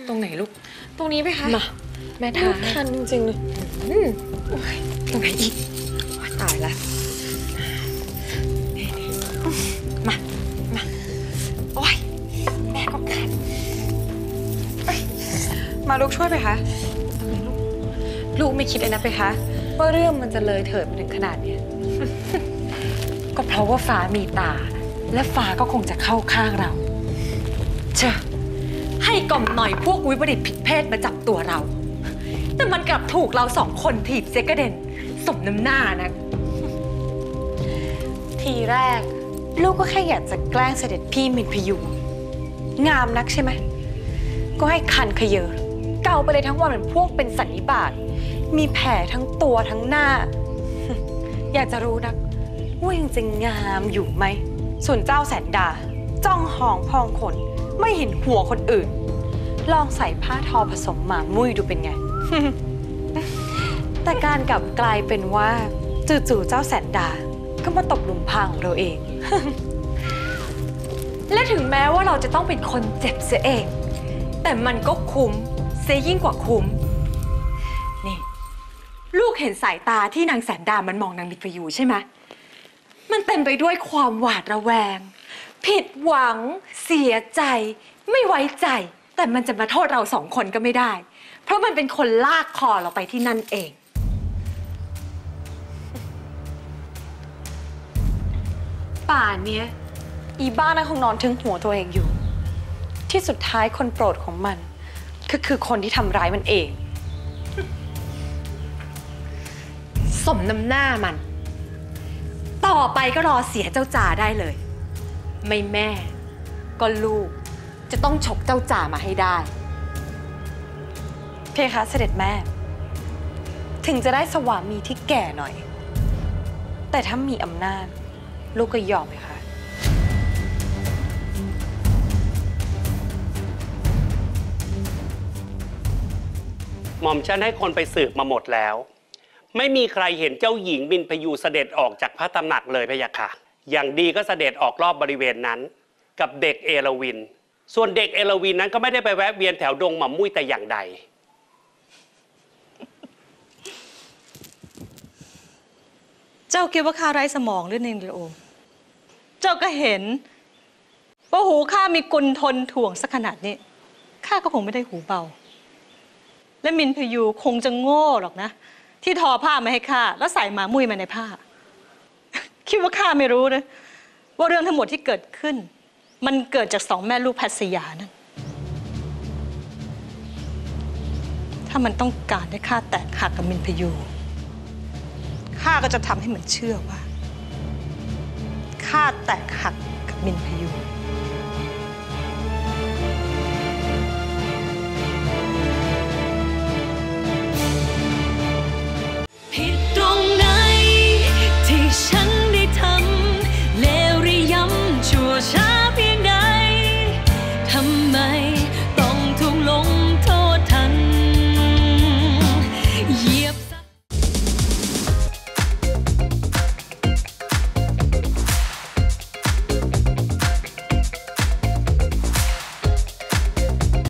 ตรงไหนลูกตรงนี้ไหมคะมาแม่ทาคันจริงๆเลยตรงไหนอีกตายละมาโอ้ยแม่ก็คันมาลูกช่วยไปคะลูกไม่คิดเลยนะไปคะว่าเรื่องมันจะเลยเถิดมาถึงขนาดนี้ ก็เพราะว่าฟ้ามีตาและฟ้าก็คงจะเข้าข้างเราเชอะให้กล่อมหน่อยพวกวิปริตผิดเพศมาจับตัวเรา แต่มันกลับถูกเราสองคนถีบเสียกระเด็นสมน้ำหน้านะทีแรกลูกก็แค่อยากจะแกล้งเสด็จพี่มินพยุงงามนักใช่ไหมก็ให้คันขยเยอเกาไปเลยทั้งวันเหมือนพวกเป็นสันนิบาตมีแผลทั้งตัวทั้งหน้า อยากจะรู้นักว่ายังจะงามอยู่ไหมส่วนเจ้าแสนดาจ้องหองพองขนไม่เห็นหัวคนอื่นลองใส่ผ้าทอผสมหมามุ้ยดูเป็นไง แต่การกลับกลายเป็นว่าจู่ๆเจ้าแสนดาก็มาตกหลุมพรางของเราเอง และถึงแม้ว่าเราจะต้องเป็นคนเจ็บเสียเองแต่มันก็คุ้มเสียยิ่งกว่าคุ้มนี่ลูกเห็นสายตาที่นางแสนดามันมองนางมิตรพยูใช่ไหมมันเต็มไปด้วยความหวาดระแวงผิดหวังเสียใจไม่ไว้ใจแต่มันจะมาโทษเราสองคนก็ไม่ได้เพราะมันเป็นคนลากคอเราไปที่นั่นเองป่านเนี้ยอีบ้านั่นคงนอนถึงหัวตัวเองอยู่ที่สุดท้ายคนโปรดของมันคือคนที่ทำร้ายมันเองสมน้ำหน้ามันต่อไปก็รอเสียเจ้าจ่าได้เลยไม่แม่ก็ลูกจะต้องฉกเจ้าจ่ามาให้ได้เพคะเสด็จแม่ถึงจะได้สวามีที่แก่หน่อยแต่ถ้ามีอำนาจลูกก็ยอมไหมคะหม่อมฉันให้คนไปสืบมาหมดแล้วไม่มีใครเห็นเจ้าหญิงมินพยูเสด็จออกจากพระตำหนักเลยพะยะค่ะอย่างดีก็เสด็จออกรอบบริเวณนั้นกับเด็กเอราวินส่วนเด็กเอราวินนั้นก็ไม่ได้ไปแวะเวียนแถวดงหม่ำมุ้ยแต่อย่างใดเจ้าคิดว่าข้าไร้สมองหรือเนรโอเจ้าก็เห็นว่าหูข้ามีกุลทนถ่วงสักขนาดนี้ข้าก็คงไม่ได้หูเบาและมินพยูคงจะโง่หรอกนะที่ทอผ้ามาให้ข้าแล้วใส่หมามุ้ยมาในผ้า คิดว่าข้าไม่รู้นะว่าเรื่องทั้งหมดที่เกิดขึ้นมันเกิดจากสองแม่ลูกแพทย์สยานั่นถ้ามันต้องการให้ข้าแตกหักกับมินพยูข้าก็จะทำให้มันเชื่อว่าข้าแตกหักกับมินพยู